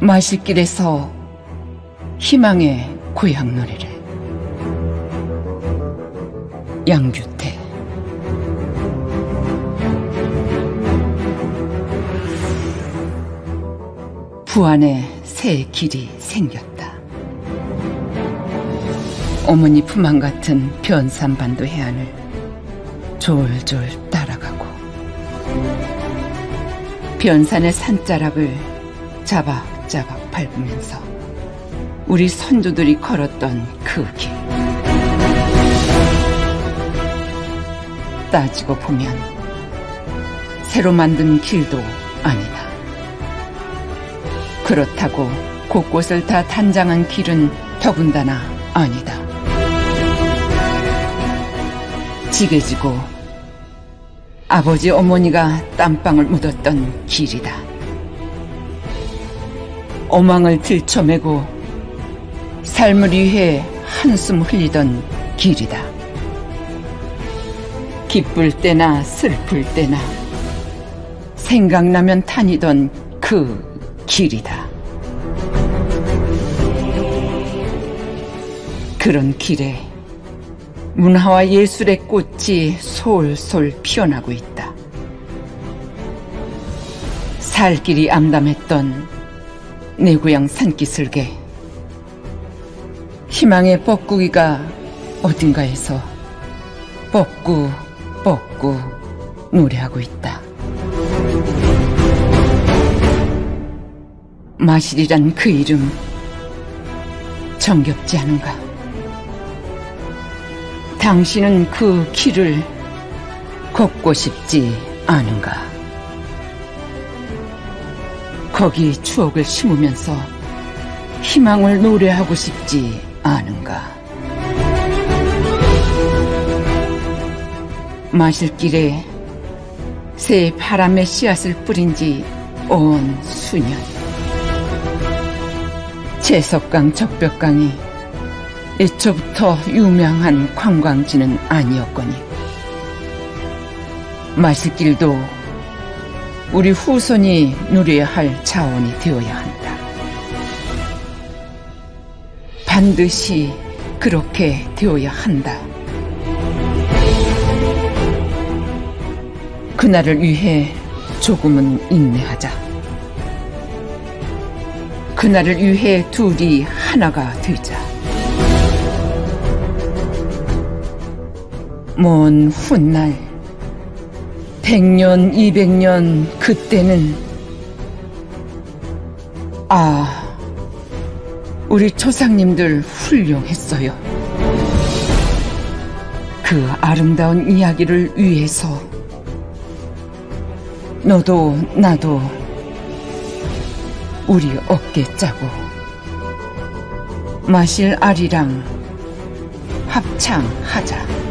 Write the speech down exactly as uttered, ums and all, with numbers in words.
마실길에서 희망의 고향 노래를. 양규태. 부안에 새 길이 생겼다. 어머니 품 안 같은 변산반도 해안을 졸졸 따라가고 변산의 산자락을 자박자박 밟으면서 우리 선조들이 걸었던 그 길. 따지고 보면 새로 만든 길도 아니다. 그렇다고 곳곳을 다 단장한 길은 더군다나 아니다. 지게지고 아버지 어머니가 땀방울 묻었던 길이다. 어망을 들쳐매고 삶을 위해 한숨 흘리던 길이다. 기쁠 때나 슬플 때나 생각나면 다니던 그 길이다. 그런 길에 문화와 예술의 꽃이 솔솔 피어나고 있다. 살 길이 암담했던 내 고향 산기슭에 희망의 뻐꾸기가 어딘가에서 뻐꾸 뻐꾸 노래하고 있다. 마실이란 그 이름 정겹지 않은가? 당신은 그 길을 걷고 싶지 않은가? 거기 추억을 심으면서 희망을 노래하고 싶지 않은가? 마실길에 새 바람의 씨앗을 뿌린 지 온 수년. 채석강 적벽강이 애초부터 유명한 관광지는 아니었거니 마실길도 우리 후손이 누려야 할 자원이 되어야 한다. 반드시 그렇게 되어야 한다. 그날을 위해 조금은 인내하자. 그날을 위해 둘이 하나가 되자. 먼 훗날 백년, 이백년 그때는 아, 우리 조상님들 훌륭했어요. 그 아름다운 이야기를 위해서 너도 나도 우리 어깨 짜고 마실 아리랑 합창하자.